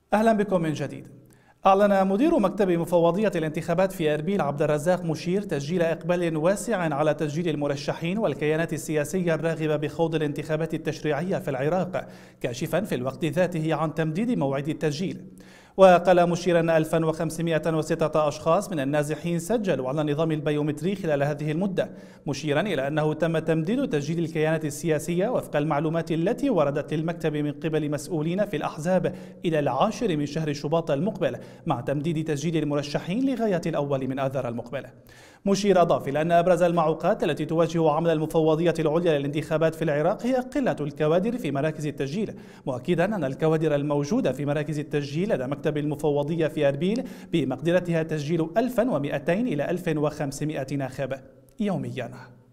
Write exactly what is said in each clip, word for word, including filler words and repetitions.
أهلا بكم من جديد. أعلن مدير مكتب مفوضية الانتخابات في أربيل عبد الرزاق مشير تسجيل إقبال واسع على تسجيل المرشحين والكيانات السياسية الراغبة بخوض الانتخابات التشريعية في العراق، كاشفا في الوقت ذاته عن تمديد موعد التسجيل. وقال مشير أن ألف وخمسمائة وستة أشخاص من النازحين سجلوا على النظام البيومتري خلال هذه المدة، مشيرا إلى أنه تم تمديد تسجيل الكيانات السياسية وفق المعلومات التي وردت للمكتب من قبل مسؤولين في الأحزاب إلى العاشر من شهر شباط المقبل، مع تمديد تسجيل المرشحين لغاية الأول من آذار المقبل. مشير أضاف إلى أن أبرز المعوقات التي تواجه عمل المفوضية العليا للانتخابات في العراق هي قلة الكوادر في مراكز التسجيل، مؤكدا أن الكوادر الموجودة في مراكز التسجيل لدى مكتب المفوضية في أربيل بمقدرتها تسجيل ألف ومئتين إلى ألف وخمسمائة ناخب يوميا.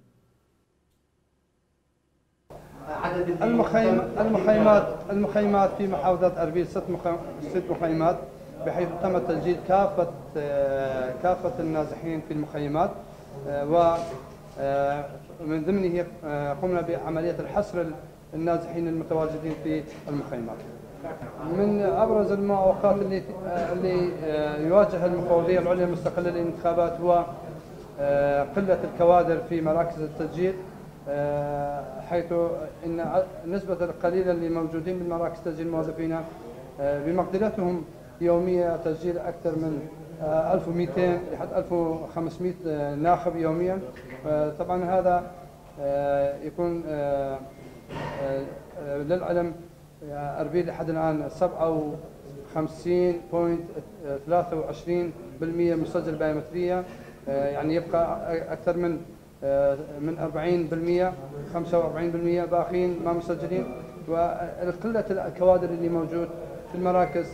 المخيم المخيمات المخيمات في محافظة أربيل ست ست مخيمات، بحيث تم تسجيل كافة كافة النازحين في المخيمات، ومن ضمنه قمنا بعملية الحصر النازحين المتواجدين في المخيمات. من أبرز المعوقات اللي اللي يواجه المفوضية العليا المستقلة للانتخابات هو قلة الكوادر في مراكز التسجيل، حيث ان نسبة القليلة اللي موجودين بالمراكز تسجيل موظفين بمقدرتهم يوميا تسجيل أكثر من ألف ومئتين لحد ألف وخمسمائة ناخب يوميا. طبعا هذا يكون للعلم أربيل لحد الآن سبعة وخمسين فاصلة ثلاثة وعشرين بالمئة مسجل بايومترية، يعني يبقى أكثر من من أربعين بالمئة خمسة وأربعين بالمئة باقين ما مسجلين. وقلة الكوادر اللي موجود في المراكز،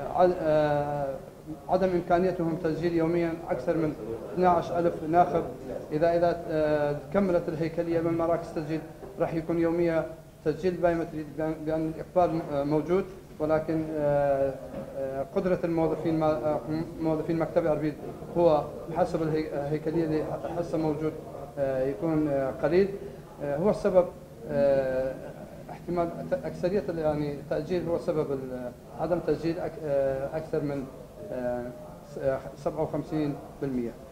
عدم إمكانيتهم تسجيل يوميا أكثر من اثني عشر ألف ناخب. إذا إذا كملت الهيكلية من مراكز التسجيل راح يكون يوميا تسجيل بايومتري، بأن الإقبال موجود، ولكن قدرة الموظفين موظفين مكتب أربيل هو حسب الهيكلية اللي حسب موجود يكون قليل. هو السبب احتمال أكثرية يعني التأجيل هو سبب عدم تسجيل أكثر من سبعة وخمسين بالمئة.